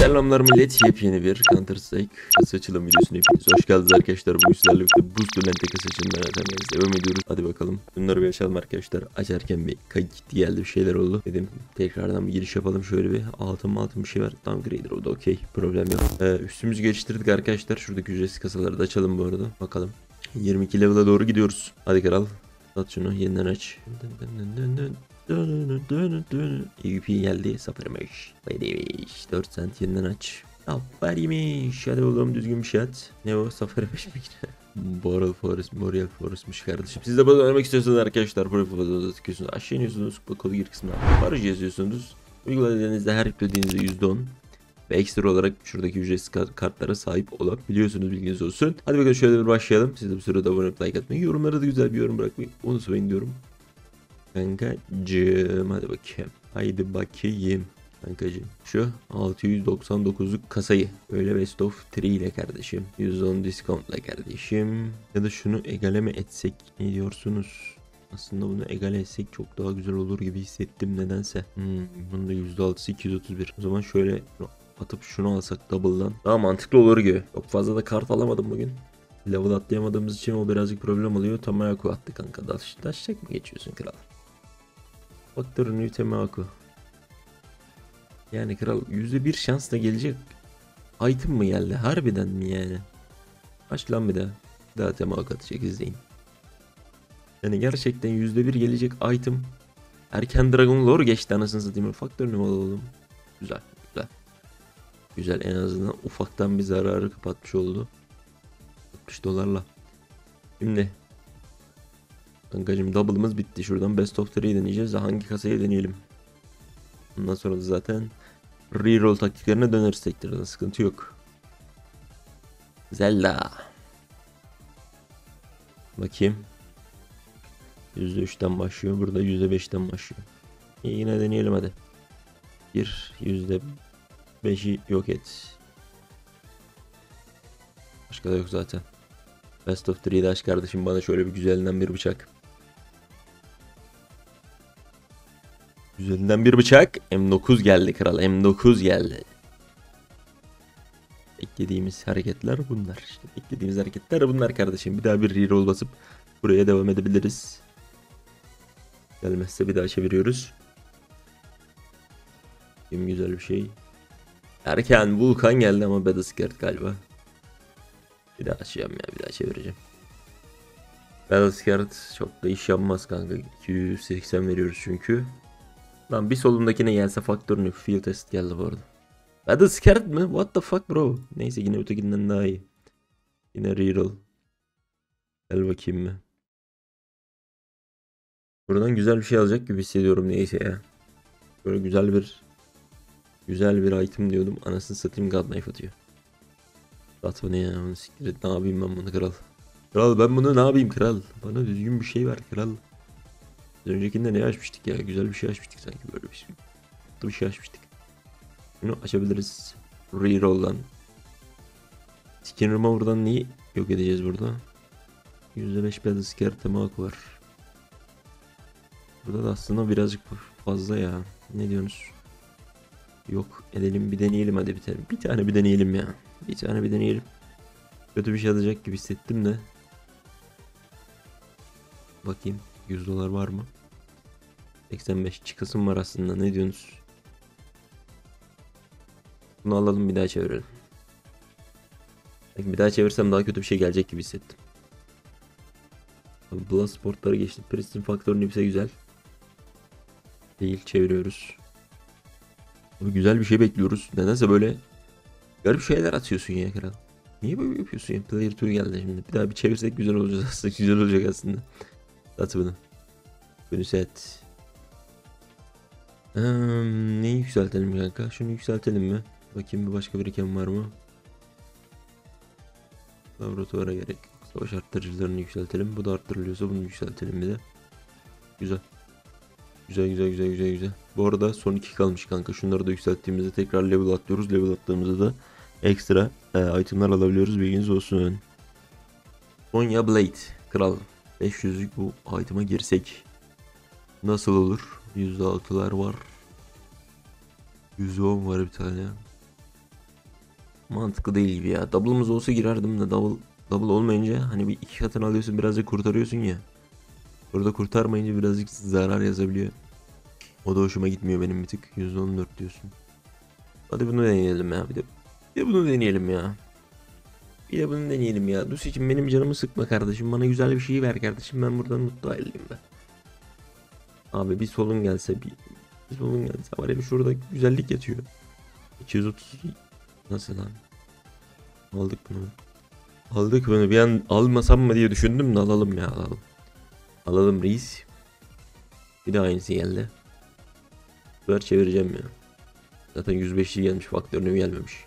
Selamlar millet, yepyeni bir Counter Strike kasa açılım videosuna hepiniz hoş geldiniz arkadaşlar. Bugün sizlerle birlikte Boost Lente kasa açılımlarına devam ediyoruz. Hadi bakalım. Bunları bir açalım arkadaşlar. Açarken bir kayıt gitti geldi, bir şeyler oldu. Dedim tekrardan bir giriş yapalım, şöyle bir altın bir şey var. Downgrader o da okey, problem yok. Üstümüzü geliştirdik arkadaşlar. Şuradaki ücretsiz kasaları da açalım bu arada. Bakalım. 22 level'a doğru gidiyoruz. Hadi kral. At şunu, yeniden aç. EVP geldi 0.5 5 4 cent yeniden aç. Aferiymiş. Hadi oğlum düzgün bir şey at. Ne o 0.5 mi? Boreal Forest'miş kardeşim. Siz de bunu öğrenmek istiyorsanız arkadaşlar profilde tıklıyorsunuz. Aşağı iniyorsunuz. Kolu gir kısmına baraj yazıyorsunuz. Uyguladığınızda her yüklediğinizde %10 ve ekstra olarak şuradaki ücretsiz kartlara sahip olabiliyorsunuz, bilginiz olsun. Hadi bakalım şöyle bir başlayalım. Siz de bu sırada abone olup like atmayı, yorumlara da güzel bir yorum bırakmayı unutmayın diyorum. Kankacığım hadi bakayım. Haydi bakayım. Kankacığım şu 699'luk kasayı böyle best of 3 ile kardeşim. %10 discountla kardeşim. Ya da şunu egale mi etsek, ne diyorsunuz? Aslında bunu egale etsek çok daha güzel olur gibi hissettim nedense. Bunun da %6'sı 231. O zaman şöyle atıp şunu alsak double'dan daha mantıklı olur gibi. Çok fazla da kart alamadım bugün. Level atlayamadığımız için o birazcık problem oluyor. Tamayaku attı kanka. Daşacak mı geçiyorsun kral? Faktörünü Temaku. Yani kral %1 şansla gelecek item mı geldi? Harbiden mi yani? Aç lan bir daha. Daha Temaku atacak, izleyin. Yani gerçekten %1 gelecek item. Erken Dragon Lore geçti anasını satayım. Faktörünü mü alalım? Güzel. Güzel. Güzel, en azından ufaktan bir zararı kapatmış oldu. 60 dolarla. Şimdi kankacım double'ımız bitti. Şuradan best of 3'yi deneyeceğiz. Hangi kasayı deneyelim? Ondan sonra da zaten reroll taktiklerine döneriz tekrardan, sıkıntı yok. Zelda. Bakayım. %3'ten başlıyor. Burada %5'ten başlıyor. Yine deneyelim hadi. %5'i yok et. Başka da yok zaten. Best of 3'yi de aç kardeşim, bana şöyle bir güzelinden bir bıçak. Güzelinden bir bıçak. M9 geldi kral. M9 geldi. Beklediğimiz hareketler bunlar. İşte beklediğimiz hareketler bunlar kardeşim. Bir daha bir reroll basıp buraya devam edebiliriz. Gelmezse bir daha çeviriyoruz. Kim güzel bir şey. Erken Vulkan geldi ama Battlescard galiba. Bir daha açacağım ya, bir daha çevireceğim. Battlescard çok da iş yapmaz kanka. 280 veriyoruz çünkü. Lan bir solundakine gelse faktörünü, field test geldi bu arada. Battlescard mı? What the fuck bro? Neyse yine ötekinden daha iyi. Yine reroll. Gel bakayım mı? Buradan güzel bir şey alacak gibi hissediyorum, neyse ya. Böyle güzel bir item diyordum. Anasını satayım, God Knife atıyor. At bunu ya, onu siktir et. Ne yapayım ben bunu kral? Kral ben bunu ne yapayım kral? Bana düzgün bir şey ver kral. Az öncekinde ne açmıştık ya? Güzel bir şey açmıştık sanki, böyle bir şey. Bir şey açmıştık. Bunu açabiliriz. Reroll'dan. Skin Remover'dan neyi yok edeceğiz burada? %5 Battlescare Temaku var. Burada da aslında birazcık fazla ya. Ne diyorsunuz? Yok edelim, bir deneyelim hadi bir tane. Bir tane bir deneyelim ya. Bir tane bir deneyelim. Kötü bir şey alacak gibi hissettim de. Bakayım 100 dolar var mı? 85 çıkasım var aslında, ne diyorsunuz? Bunu alalım, bir daha çevirelim. Belki bir daha çevirsem daha kötü bir şey gelecek gibi hissettim. Blast Sport'ları geçtim. Pristin faktörünü ise güzel. Değil, çeviriyoruz. Abi güzel bir şey bekliyoruz. Nedense böyle garip şeyler atıyorsun ya kral. Niye böyle yapıyorsun ya? Player 2 geldi şimdi. Bir daha bir çevirsek güzel olacak aslında. Güzel olacak aslında. At bunu. Bunu set. Neyi yükseltelim kanka? Şunu yükseltelim mi? Bakayım bir başka biriken var mı? Laboratuvara gerek yok. Savaş arttırıcılarını yükseltelim. Bu da arttırılıyorsa bunu yükseltelim bir de. Güzel. Güzel. Bu arada son 2 kalmış kanka. Şunları da yükselttiğimizde tekrar level atlıyoruz. Level attığımızda da ekstra itemler alabiliyoruz. Bilginiz olsun. Sonya Blade. Kral. 500'lük bu item'a girsek nasıl olur? %6'lar var. %10 var bir tane. mantıklı değil gibi ya. Double'ımız olsa girerdim de double olmayınca hani bir iki katını alıyorsun, birazcık kurtarıyorsun ya. Burada kurtarmayınca birazcık zarar yazabiliyor. O da hoşuma gitmiyor benim bir tık. %14 diyorsun. Hadi bunu deneyelim ya. Bir de bunu deneyelim ya. Bir de bunu deneyelim ya. Dus için benim canımı sıkma kardeşim. Bana güzel bir şey ver kardeşim. Ben buradan mutlu ayrılayım ben. Abi bir solun gelse bir solun gelse var ya, şurada güzellik yatıyor. 230 nasıl lan? Aldık bunu. Aldık bunu. Bir an almasam mı diye düşündüm de alalım ya, alalım. Alalım reis. Bir de aynısı geldi. Bu sefer çevireceğim ya. Zaten 105'li gelmiş. Faktörünü gelmemiş.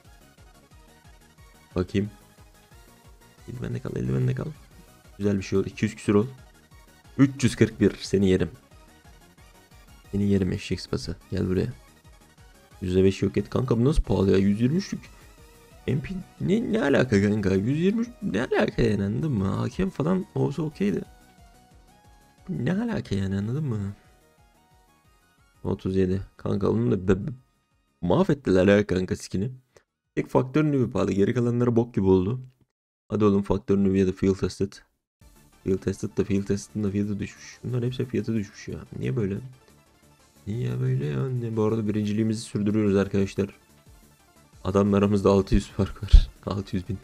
Bakayım. Eldivende kal, eldivende kal. Güzel bir şey oldu. 200 küsür ol. 341. Seni yerim. Seni yerim eşek sıpası. Gel buraya. %5 yok et. Kanka bu nasıl pahalı ya? 123'lük. MP ne alaka kanka? 123 ne alaka yani, anladın mı? Hakem falan olsa okeydi. Ne alaka yani, anladın mı? 37. Kanka onun da mahvettiler ya kanka skin'i. Tek faktör nüvi pahalı. Geri kalanları bok gibi oldu. Hadi oğlum faktör nüvi ya da field tested. Field tested'ın da fiyatı düşmüş. Bunların hepsi fiyatı düşmüş ya. Niye böyle? Niye böyle ya? Bu arada birinciliğimizi sürdürüyoruz arkadaşlar. Adamlarımızda 600 fark var. 600 bin.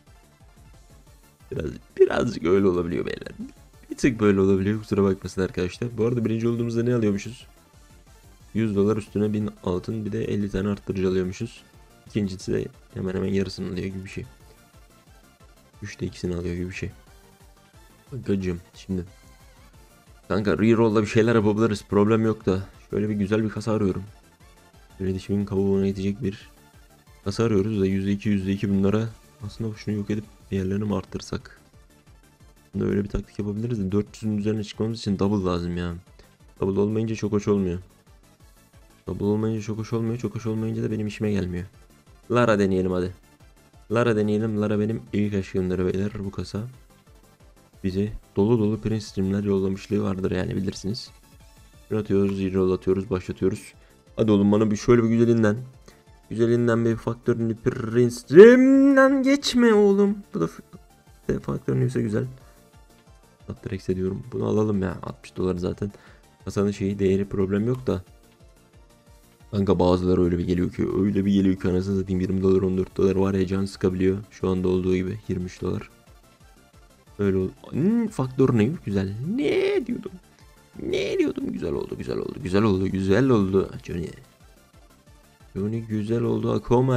Birazcık öyle olabiliyor beyler. Bir tık böyle olabiliyor. Kusura bakmasın arkadaşlar. Bu arada birinci olduğumuzda ne alıyormuşuz? 100 dolar üstüne 1000 altın, bir de 50 tane arttırıcı alıyormuşuz. İkincisi de hemen hemen yarısını alıyor gibi bir şey. 3'te 2'sini alıyor gibi bir şey. Gacım şimdi. Kanka reroll'da bir şeyler yapabiliriz. Problem yok da. Şöyle bir güzel bir kasa arıyorum. Böyle dişimin kabuğuna yetecek bir kasa arıyoruz da %2 bunlara aslında şunu yok edip diğerlerini mi arttırsak? Bunda öyle bir taktik yapabiliriz de 400'ün üzerine çıkmamız için double lazım ya. Double olmayınca çok hoş olmuyor. Double olmayınca çok hoş olmuyor. Çok hoş olmayınca da benim işime gelmiyor. Lara deneyelim hadi. Lara deneyelim. Lara benim ilk aşkımdır beyler, bu kasa. Bize dolu dolu Prince streamler yollamışlığı vardır yani, bilirsiniz. Atıyoruz, reroll atıyoruz, başlatıyoruz. Hadi oğlum bana bir şöyle bir güzelinden. Güzelinden bir faktörünü Prince stream'den geçme oğlum. Bu da faktörünü ise güzel. Direkt ediyorum. Bunu alalım ya. 60 dolar zaten. Kasanın şeyi, değeri, problem yok da. Kanka bazıları öyle bir geliyor ki, anasını satayım, 20 dolar 14 dolar var ya, can sıkabiliyor. Şu anda olduğu gibi 23 dolar. Öyle oldu. Faktör ne? Güzel. Ne diyordum? Güzel oldu. Johnny. Johnny güzel oldu.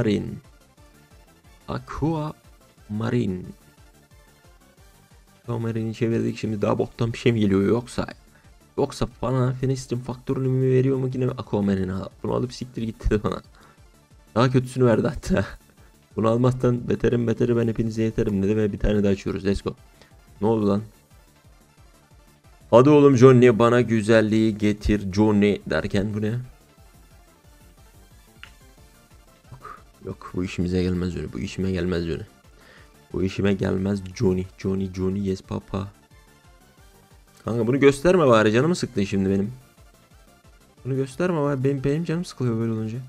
Aquamarine'i çevirdik, şimdi daha boktan bir şey mi geliyor yoksa bana Finistim faktörünü mü veriyor mu yine Aquamarine? Bunu alıp siktir gitti de bana. Daha kötüsünü verdi hatta. Bunu almaktan beteri ben hepinize yeterim dedi ve bir tane daha açıyoruz. Let's go. Ne oldu lan? Hadi oğlum Johnny, bana güzelliği getir Johnny derken bu ne? Yok bu işimize gelmez Johnny. Bu işime gelmez Johnny. Johnny yes papa. Kanka bunu gösterme bari, canımı sıktın şimdi benim. Bunu gösterme bari, benim canım sıkılıyor böyle olunca.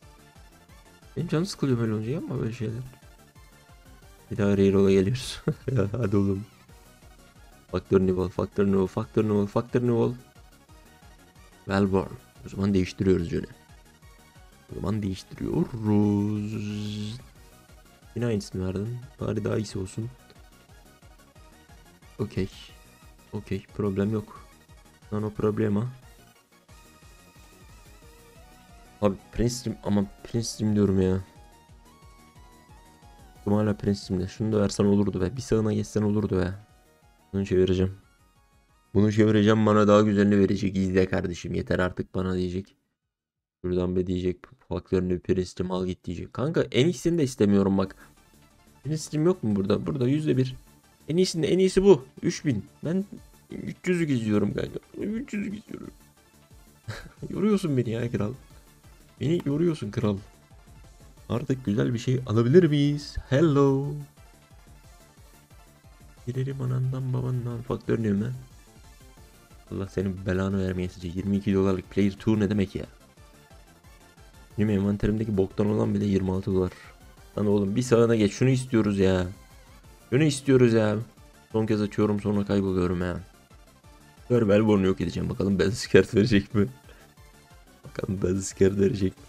Yapma böyle şeyler. Bir daha reroll'a geliyoruz. Hadi oğlum. Faktör Newell. Wellborn. O zaman değiştiriyoruz Johnny. Yine aynısını verdim. Bari daha iyisi olsun. Okey. Problem yok. No problema. Abi Prince Stream diyorum ya. Hala Prince Stream'de. Şunu da versen olurdu be. Bir sağına geçsen olurdu be. Bunu çevireceğim, bana daha güzelini verecek. İzle kardeşim, yeter artık bana diyecek. Şuradan be diyecek. Faktörünü Prince Stream al git diyecek. Kanka en iyisini de istemiyorum bak. Prince Stream yok mu burada? Burada %1. En iyisi bu. 3000. Ben 300'lük izliyorum kanka. 300'lük izliyorum. Yoruyorsun beni ya kral. Beni yoruyorsun kral. Artık güzel bir şey alabilir miyiz? Hello. Gidelim anandan babandan. Faktör ne mi? Allah senin belanı vermeye sizce. 22 dolarlık player tour ne demek ya? Benim envanterimdeki boktan olan bile 26 dolar. Lan oğlum bir sağına geç. Şunu istiyoruz ya. Şunu istiyoruz ya. Son kez açıyorum sonra kayboluyorum ya. Melbourne'u yok edeceğim. Bakalım ben skert verecek mi? Bakalım ben skert verecek mi?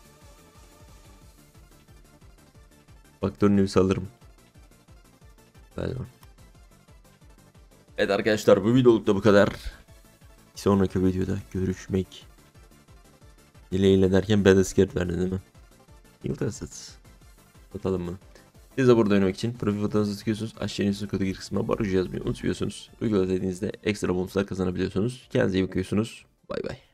Faktör nüvesi alırım. Melbourne. Evet arkadaşlar bu videoluk da bu kadar. Bir sonraki videoda görüşmek dileğiyle derken ben skert verdim değil mi? Yıldız. Atalım mı? Siz de burada oynamak için profil fotoğrafınızı tıklıyorsunuz. Aşağıya üstü kodu gir kısmına baraj yazmayı unutmuyorsunuz. Uygula dediğinizde ekstra bonuslar kazanabiliyorsunuz. Kendinize iyi bakıyorsunuz. Bay bay.